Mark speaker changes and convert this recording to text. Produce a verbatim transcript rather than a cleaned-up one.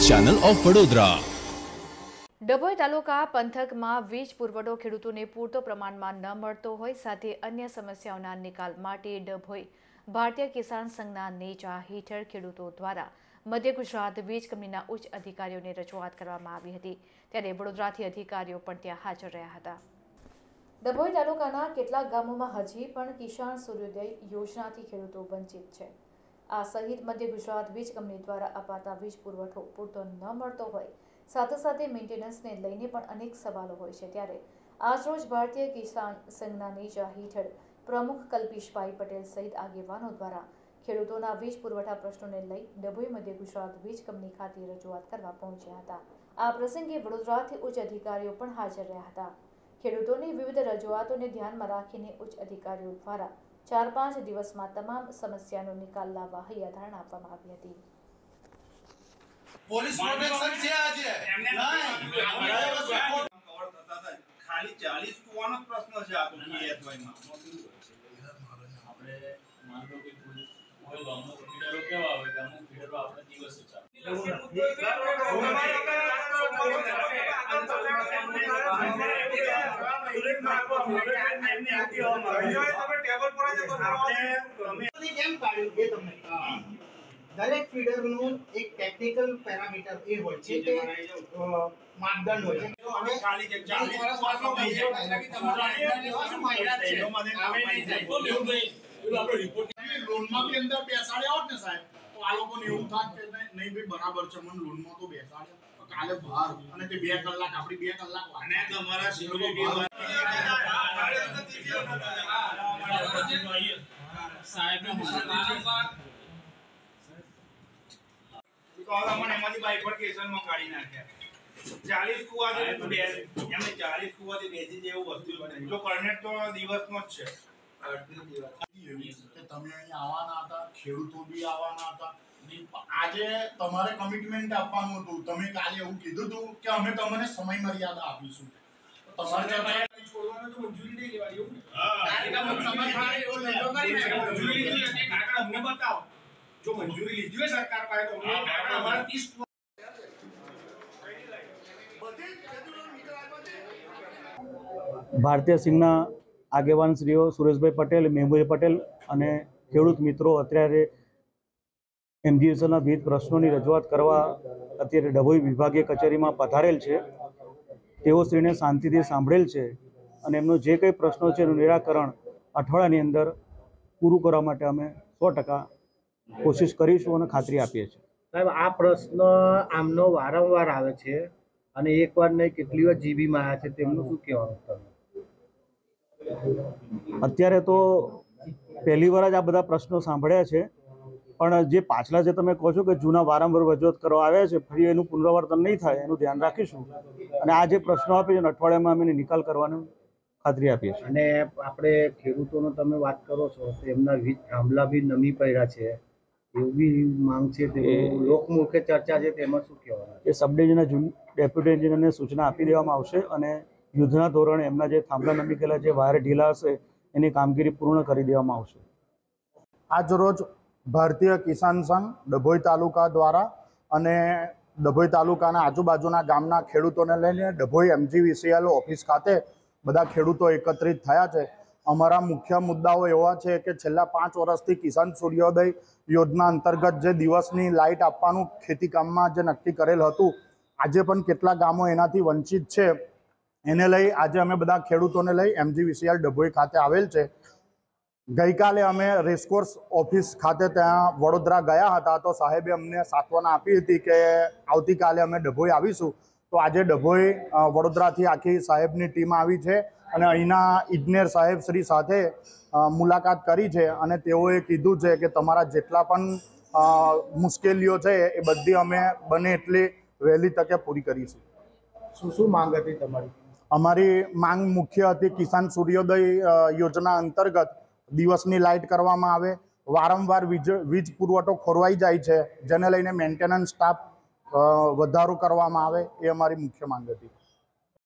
Speaker 1: News channel of Vadodara.
Speaker 2: Dabhoi taluka પંથકમાં વીજ પુરવઠો ખેડૂતોને પૂરતો પ્રમાણમાં ન મળતો હોય સાથે અન્ય સમસ્યાઓના નિકાલ માટે ડભોઈ ભારતીય કિસાન સંઘના નેજા હેઠળ ખેડૂતો દ્વારા મધ્ય ગુજરાત વીજ કંપનીના ઉચ્ચ અધિકારીઓને રજૂઆત કરવામાં આવી હતી। ત્યારે વડોદરાથી અધિકારીઓ પણ ત્યાં હાજર રહ્યા હતા। ડભોઈ તાલુકાના કેટલાક ગામોમાં હજી પણ કિસાન સૂર્યોદય યોજનાથી ખેડૂતો વંચિત છે। આ સહિત મધ્ય ગુજરાત વીજ કંપની દ્વારા અપાતા વીજ પુરવઠો પૂરતો ન મળતો હોય સાથે સાથે મેન્ટેનન્સને લઈને પણ અનેક સવાલો હોય છે। ત્યારે આજરોજ ભારતીય કિસાન સંઘના નેજા હેઠળ પ્રમુખ કલ્પેશભાઈ પટેલ સહિત આગેવાનો દ્વારા ખેડૂતોના વીજ પુરવઠા પ્રશ્નોને લઈ ડભોઈ મધ્ય ગુજરાત વીજ કંપની ખાતે રજૂઆત કરવા પહોંચ્યા હતા। આ પ્રસંગે વડોદરાથી ઉચ્ચ અધિકારીઓ પણ હાજર રહ્યા હતા। ખેડૂતોની વિવિધ રજૂઆતોને ધ્યાનમાં રાખીને ઉચ્ચ અધિકારીઓ દ્વારા ચાર પાંચ દિવસમાં તમામ સમસ્યાનો નિકાલ લાવવા હૈયાધારણા આપવામાં આવી હતી।
Speaker 3: પોલીસ પ્રોટેક્શન છે આજે ખાલી ચાલીસ કુવાનો પ્રશ્ન છે આ તો પીએસવાય માં આપણે માનો કે કોઈ ગામનો ફીડરો કેવા આવે ગામનો ફીડરો આપણે દિવસ ચાલે
Speaker 4: દરેક ફીડરનું એક ટેકનિકલ પેરામીટર એ હોય છે કે માપદંડ હોય છે
Speaker 3: હવે ખાલી જે ચાલીસ વર્ષ વાળો બીજો કે તમારા મહિલા છે આવે નહીં થાય તો લેવું નહીં આપણે રિપોર્ટ લોનમાં બી અંદર બેસાડ્યા હોત ને સાહેબ તો આ લોકોને એવું થાત કે નહીં ભાઈ બરાબર છે મને લોનમાં તો બેસાડ્યા કાલે બહાર અને તે બે કલાક આપણી બે કલાક અને તમારા સિક્યુરિટી સાહેબ ને એમાંથી બાયફર્કેશનમાં કાઢી નાખ્યા ચાલીસ કુવા એમને ચાલીસ કુવાથી બેસી જેવું વસ્તુ જો કરનેટ તો દિવસનો જ છે
Speaker 5: તમે અહીં આવવાના હતા, ખેડૂતો બી આવવાના હતા। આજે તમારે કમિટમેન્ટ આપવાનું હતું। તમે કાલે એવું કીધું હતું કે અમે તમને સમય મર્યાદા આપીશું। તમારે
Speaker 3: છોડવાનું તો મંજૂરી નહીં લેવાની એવું અમને બતાવો જો મંજૂરી લીધી હોય સરકાર પાસે તો અમારા ત્રીસ
Speaker 6: ભારતીય સંઘના આગેવાન શ્રીઓ સુરેશભાઈ પટેલ, મહેબુભાઈ પટેલ અને ખેડૂત મિત્રો અત્યારે એમજીવીસીએલના વિવિધ પ્રશ્નોની રજૂઆત કરવા અત્યારે ડભોઈ વિભાગીય કચેરીમાં પધારેલ છે। તેઓ શ્રીને શાંતિથી સાંભળેલ છે અને એમનો જે કંઈ પ્રશ્નો છે એનું નિરાકરણ અઠવાડિયાની અંદર પૂરું કરવા માટે અમે સો ટકા કોશિશ કરીશું અને ખાતરી આપીએ છીએ।
Speaker 4: સાહેબ, આ પ્રશ્ન આમનો વારંવાર આવે છે અને એકવાર નહીં કેટલી વાર જીબીમાં આવ્યા છે, તેમનું શું કહેવાનું તમે?
Speaker 6: અત્યારે તો પહેલી વાર જ આ બધા પ્રશ્નો સાંભળ્યા છે, પણ જે પાછલા જે તમે કહો છો કે જૂના વારંવાર રજૂઆત કરવા આવ્યા છે ફરી એનું પુનરાવર્તન નહીં થાય એનું ધ્યાન રાખીશું અને આ જે પ્રશ્નો આપે છે અઠવાડિયામાં અમે નિકાલ કરવાનું ખાતરી આપીએ છીએ।
Speaker 4: અને આપણે ખેડૂતોનો તમે વાત કરો છો તો એમના વીજ થાંભલા બી નમી પડ્યા છે એવું બી માંગ છે, તે લોકમુખે ચર્ચા છે, તેમાં શું કહેવાનું?
Speaker 6: એ સબ ડિવિઝનના ડેપ્યુટી એન્જિનિયરને સૂચના આપી દેવામાં આવશે અને યુદ્ધના ધોરણે એમના જે થાંભલા નમી ગયેલા જે વાયર ઢીલા હશે એની કામગીરી પૂર્ણ કરી દેવામાં આવશે।
Speaker 5: આજરોજ ભારતીય કિસાન સંઘ ડભોઈ તાલુકા દ્વારા અને ડભોઈ તાલુકાના આજુબાજુના ગામના ખેડૂતોને લઈને ડભોઈ એમજીવીસીએલ ઓફિસ ખાતે બધા ખેડૂતો એકત્રિત થયા છે। અમારા મુખ્ય મુદ્દાઓ એવા છે કે છેલ્લા પાંચ વર્ષથી કિસાન સૂર્યોદય યોજના અંતર્ગત જે દિવસની લાઇટ આપવાનું ખેતી કામમાં જે નક્કી કરેલ હતું આજે પણ કેટલા ગામો એનાથી વંચિત છે એને લઈ આજે અમે બધા ખેડૂતોને લઈ એમજીવીસીએલ ડભોઈ ખાતે આવેલ છે। ગઈકાલે અમે રેસકોર્સ ઓફિસ ખાતે ત્યાં વડોદરા ગયા હતા તો સાહેબે અમને સાંત્વના આપી હતી કે આવતીકાલે અમે ડભોઈ આવીશું। તો આજે ડભોઈ વડોદરાથી આખી સાહેબની ટીમ આવી છે અને અહીંના ઇજનેર સાહેબ શ્રી સાથે મુલાકાત કરી છે અને તેઓએ કીધું છે કે તમારા જેટલા પણ મુશ્કેલીઓ છે એ બધી અમે બને એટલી વહેલી તકે પૂરી કરીશું।
Speaker 4: શું શું માંગ હતી તમારી?
Speaker 5: અમારી માંગ મુખ્ય હતી કિસાન સૂર્યોદય યોજના અંતર્ગત દિવસની લાઇટ કરવામાં આવે, વારંવાર વીજ વીજ પુરવઠો ખોરવાઈ જાય છે જેને લઈને મેન્ટેનન્સ સ્ટાફ વધારો કરવામાં આવે, એ અમારી મુખ્ય માંગ હતી।